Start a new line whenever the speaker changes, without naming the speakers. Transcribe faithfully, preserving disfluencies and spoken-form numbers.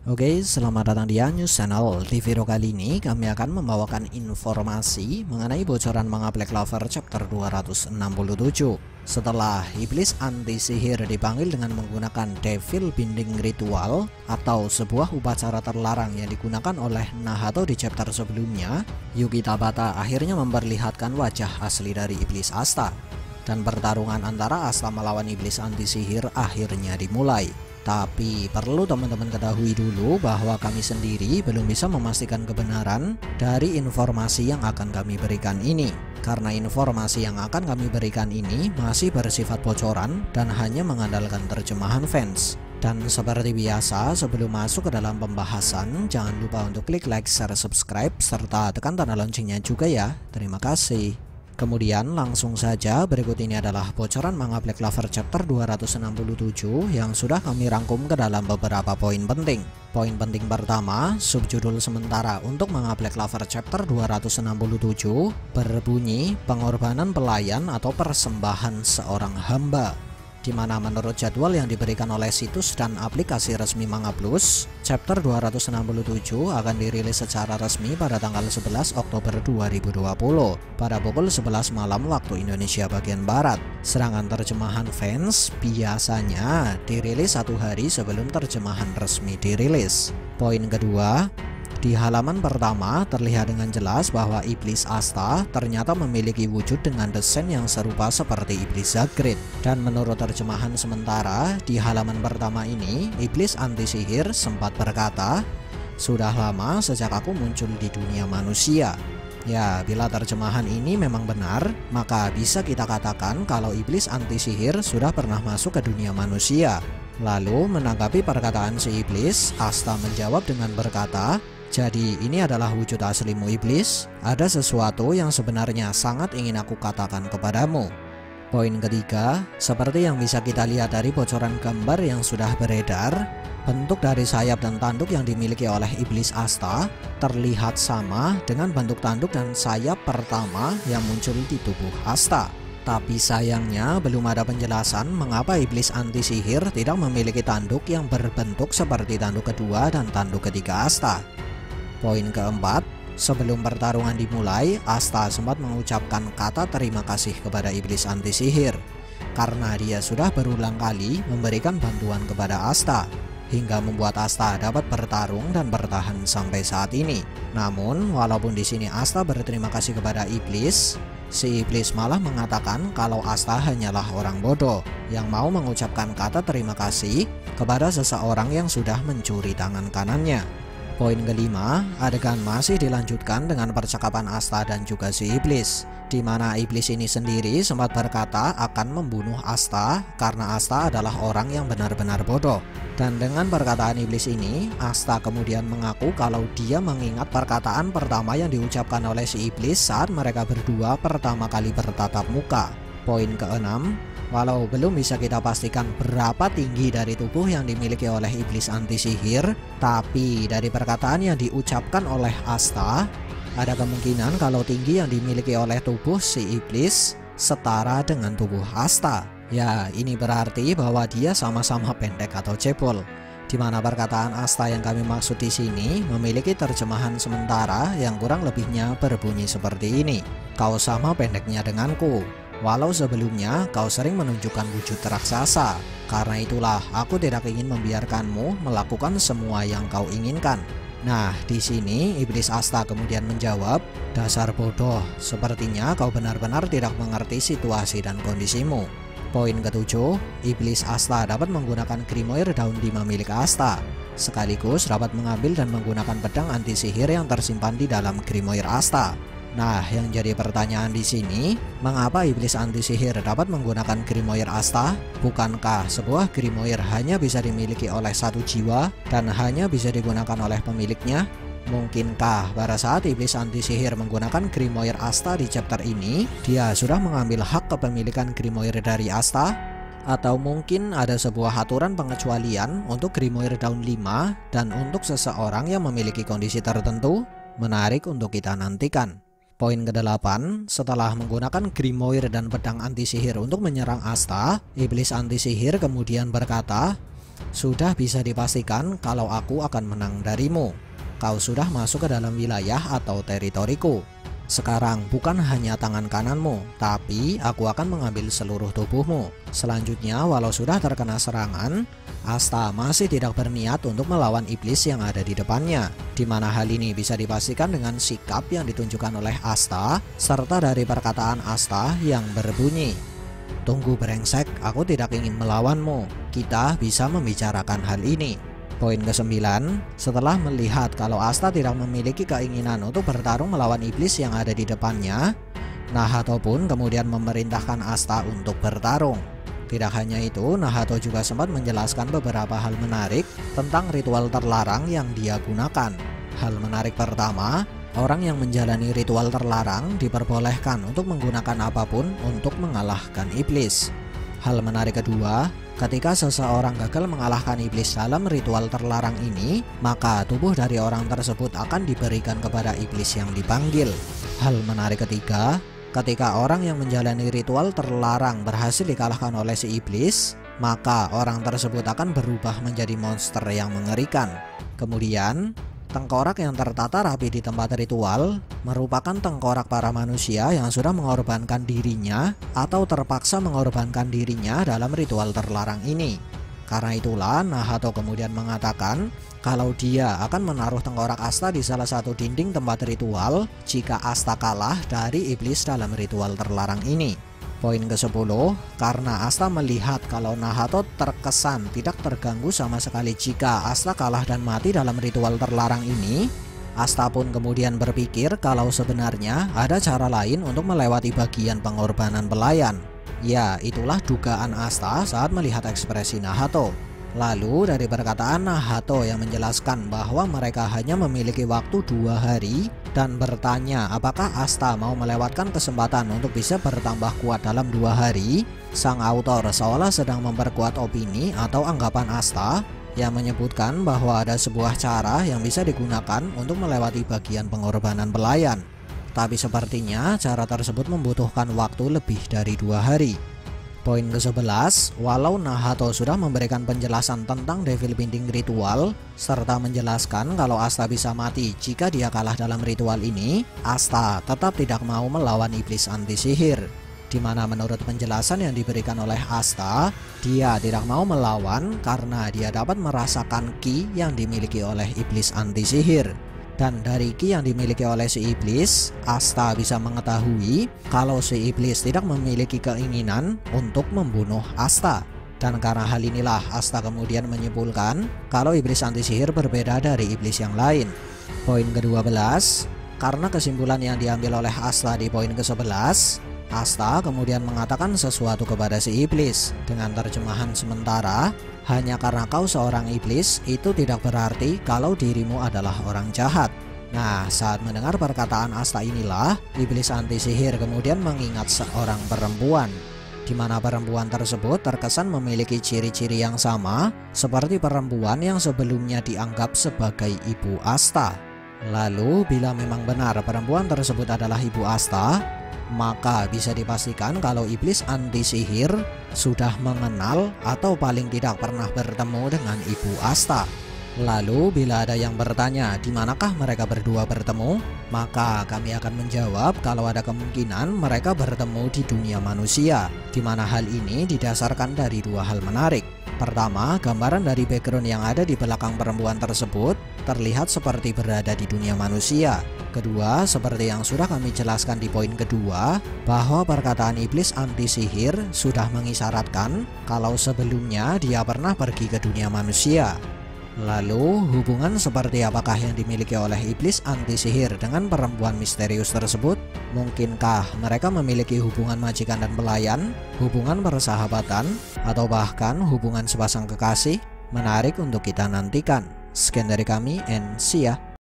Oke, selamat datang di News Channel. Di video kali ini kami akan membawakan informasi mengenai bocoran manga Black Clover chapter dua ratus enam puluh tujuh. Setelah iblis anti sihir dipanggil dengan menggunakan Devil Binding Ritual atau sebuah upacara terlarang yang digunakan oleh Nahato di chapter sebelumnya, Yuki Tabata akhirnya memperlihatkan wajah asli dari iblis Asta. Dan pertarungan antara Asta melawan iblis anti sihir akhirnya dimulai. Tapi perlu teman-teman ketahui dulu bahwa kami sendiri belum bisa memastikan kebenaran dari informasi yang akan kami berikan ini. Karena informasi yang akan kami berikan ini masih bersifat bocoran dan hanya mengandalkan terjemahan fans. Dan seperti biasa, sebelum masuk ke dalam pembahasan, jangan lupa untuk klik like, share, subscribe, serta tekan tanda loncengnya juga ya. Terima kasih. Kemudian langsung saja, berikut ini adalah bocoran manga Black Clover chapter dua ratus enam puluh tujuh yang sudah kami rangkum ke dalam beberapa poin penting. Poin penting pertama, subjudul sementara untuk manga Black Clover chapter dua ratus enam puluh tujuh berbunyi pengorbanan pelayan atau persembahan seorang hamba. Di mana menurut jadwal yang diberikan oleh situs dan aplikasi resmi Manga Plus, chapter dua ratus enam puluh tujuh akan dirilis secara resmi pada tanggal sebelas Oktober dua ribu dua puluh pada pukul sebelas malam waktu Indonesia bagian Barat. Sedangkan terjemahan fans biasanya dirilis satu hari sebelum terjemahan resmi dirilis. Poin kedua, di halaman pertama terlihat dengan jelas bahwa iblis Asta ternyata memiliki wujud dengan desain yang serupa seperti iblis Zagreed. Dan menurut terjemahan sementara, di halaman pertama ini, iblis anti sihir sempat berkata, "Sudah lama sejak aku muncul di dunia manusia." Ya, bila terjemahan ini memang benar, maka bisa kita katakan kalau iblis anti sihir sudah pernah masuk ke dunia manusia. Lalu menanggapi perkataan si iblis, Asta menjawab dengan berkata, "Jadi ini adalah wujud aslimu iblis? Ada sesuatu yang sebenarnya sangat ingin aku katakan kepadamu." Poin ketiga, seperti yang bisa kita lihat dari bocoran gambar yang sudah beredar, bentuk dari sayap dan tanduk yang dimiliki oleh iblis Asta terlihat sama dengan bentuk tanduk dan sayap pertama yang muncul di tubuh Asta. Tapi sayangnya belum ada penjelasan mengapa iblis anti sihir tidak memiliki tanduk yang berbentuk seperti tanduk kedua dan tanduk ketiga Asta. Poin keempat, sebelum pertarungan dimulai, Asta sempat mengucapkan kata terima kasih kepada iblis anti sihir karena dia sudah berulang kali memberikan bantuan kepada Asta hingga membuat Asta dapat bertarung dan bertahan sampai saat ini. Namun, walaupun di sini Asta berterima kasih kepada iblis, si iblis malah mengatakan kalau Asta hanyalah orang bodoh yang mau mengucapkan kata terima kasih kepada seseorang yang sudah mencuri tangan kanannya. Poin kelima, adegan masih dilanjutkan dengan percakapan Asta dan juga si iblis, di mana iblis ini sendiri sempat berkata akan membunuh Asta karena Asta adalah orang yang benar-benar bodoh. Dan dengan perkataan iblis ini, Asta kemudian mengaku kalau dia mengingat perkataan pertama yang diucapkan oleh si iblis saat mereka berdua pertama kali bertatap muka. Poin keenam, walau belum bisa kita pastikan berapa tinggi dari tubuh yang dimiliki oleh iblis anti sihir, tapi dari perkataan yang diucapkan oleh Asta, ada kemungkinan kalau tinggi yang dimiliki oleh tubuh si iblis setara dengan tubuh Asta. Ya, ini berarti bahwa dia sama-sama pendek atau cebol. Di mana perkataan Asta yang kami maksud di sini memiliki terjemahan sementara yang kurang lebihnya berbunyi seperti ini. "Kau sama pendeknya denganku. Walau sebelumnya kau sering menunjukkan wujud raksasa, karena itulah aku tidak ingin membiarkanmu melakukan semua yang kau inginkan." Nah, di sini iblis Asta kemudian menjawab, "Dasar bodoh, sepertinya kau benar-benar tidak mengerti situasi dan kondisimu." Poin ketujuh, iblis Asta dapat menggunakan Grimoire daun lima milik Asta, sekaligus dapat mengambil dan menggunakan pedang anti sihir yang tersimpan di dalam Grimoire Asta. Nah, yang jadi pertanyaan di sini, mengapa iblis anti sihir dapat menggunakan Grimoire Asta? Bukankah sebuah Grimoire hanya bisa dimiliki oleh satu jiwa dan hanya bisa digunakan oleh pemiliknya? Mungkinkah pada saat iblis anti sihir menggunakan Grimoire Asta di chapter ini, dia sudah mengambil hak kepemilikan Grimoire dari Asta? Atau mungkin ada sebuah aturan pengecualian untuk Grimoire daun lima dan untuk seseorang yang memiliki kondisi tertentu? Menarik untuk kita nantikan. Poin kedelapan, setelah menggunakan Grimoire dan pedang anti sihir untuk menyerang Asta, iblis anti sihir kemudian berkata, Sudah bisa dipastikan kalau aku akan menang darimu. Kau sudah masuk ke dalam wilayah atau teritoriku. Sekarang bukan hanya tangan kananmu, tapi aku akan mengambil seluruh tubuhmu. Selanjutnya, walau sudah terkena serangan, Asta masih tidak berniat untuk melawan iblis yang ada di depannya. Di mana hal ini bisa dipastikan dengan sikap yang ditunjukkan oleh Asta, serta dari perkataan Asta yang berbunyi, "Tunggu brengsek, aku tidak ingin melawanmu. Kita bisa membicarakan hal ini." Poin kesembilan, setelah melihat kalau Asta tidak memiliki keinginan untuk bertarung melawan iblis yang ada di depannya, Nahato pun kemudian memerintahkan Asta untuk bertarung. Tidak hanya itu, Nahato juga sempat menjelaskan beberapa hal menarik tentang ritual terlarang yang dia gunakan. Hal menarik pertama, orang yang menjalani ritual terlarang diperbolehkan untuk menggunakan apapun untuk mengalahkan iblis. Hal menarik kedua, ketika seseorang gagal mengalahkan iblis dalam ritual terlarang ini, maka tubuh dari orang tersebut akan diberikan kepada iblis yang dipanggil. Hal menarik ketiga, ketika orang yang menjalani ritual terlarang berhasil dikalahkan oleh si iblis, maka orang tersebut akan berubah menjadi monster yang mengerikan. Kemudian, tengkorak yang tertata rapi di tempat ritual merupakan tengkorak para manusia yang sudah mengorbankan dirinya atau terpaksa mengorbankan dirinya dalam ritual terlarang ini. Karena itulah Nahato kemudian mengatakan kalau dia akan menaruh tengkorak Asta di salah satu dinding tempat ritual jika Asta kalah dari iblis dalam ritual terlarang ini. Poin kesepuluh, karena Asta melihat kalau Nahato terkesan tidak terganggu sama sekali jika Asta kalah dan mati dalam ritual terlarang ini, Asta pun kemudian berpikir kalau sebenarnya ada cara lain untuk melewati bagian pengorbanan pelayan. Ya, itulah dugaan Asta saat melihat ekspresi Nahato. Lalu dari perkataan Nahato yang menjelaskan bahwa mereka hanya memiliki waktu dua hari dan bertanya apakah Asta mau melewatkan kesempatan untuk bisa bertambah kuat dalam dua hari, sang autor seolah sedang memperkuat opini atau anggapan Asta yang menyebutkan bahwa ada sebuah cara yang bisa digunakan untuk melewati bagian pengorbanan pelayan. Tapi sepertinya cara tersebut membutuhkan waktu lebih dari dua hari. Poin kesebelas, walau Nahato sudah memberikan penjelasan tentang Devil Binding ritual serta menjelaskan kalau Asta bisa mati jika dia kalah dalam ritual ini, Asta tetap tidak mau melawan iblis anti sihir. Di mana menurut penjelasan yang diberikan oleh Asta, dia tidak mau melawan karena dia dapat merasakan ki yang dimiliki oleh iblis anti sihir. Dan dari ki yang dimiliki oleh si iblis, Asta bisa mengetahui kalau si iblis tidak memiliki keinginan untuk membunuh Asta. Dan karena hal inilah Asta kemudian menyimpulkan kalau iblis anti sihir berbeda dari iblis yang lain. Poin kedua belas, karena kesimpulan yang diambil oleh Asta di poin kesebelas, Asta kemudian mengatakan sesuatu kepada si iblis dengan terjemahan sementara, hanya karena kau seorang iblis itu tidak berarti kalau dirimu adalah orang jahat. Nah, saat mendengar perkataan Asta inilah, iblis anti sihir kemudian mengingat seorang perempuan, di mana perempuan tersebut terkesan memiliki ciri-ciri yang sama seperti perempuan yang sebelumnya dianggap sebagai ibu Asta. Lalu, bila memang benar perempuan tersebut adalah ibu Asta, maka bisa dipastikan kalau iblis anti sihir sudah mengenal atau paling tidak pernah bertemu dengan ibu Asta. Lalu bila ada yang bertanya di manakah mereka berdua bertemu, maka kami akan menjawab kalau ada kemungkinan mereka bertemu di dunia manusia, di mana hal ini didasarkan dari dua hal menarik. Pertama, gambaran dari background yang ada di belakang perempuan tersebut terlihat seperti berada di dunia manusia. Kedua, seperti yang sudah kami jelaskan di poin kedua, bahwa perkataan iblis anti sihir sudah mengisyaratkan kalau sebelumnya dia pernah pergi ke dunia manusia. Lalu, hubungan seperti apakah yang dimiliki oleh iblis anti sihir dengan perempuan misterius tersebut? Mungkinkah mereka memiliki hubungan majikan dan pelayan, hubungan persahabatan, atau bahkan hubungan sepasang kekasih? Menarik untuk kita nantikan. Sekian dari kami, and see ya.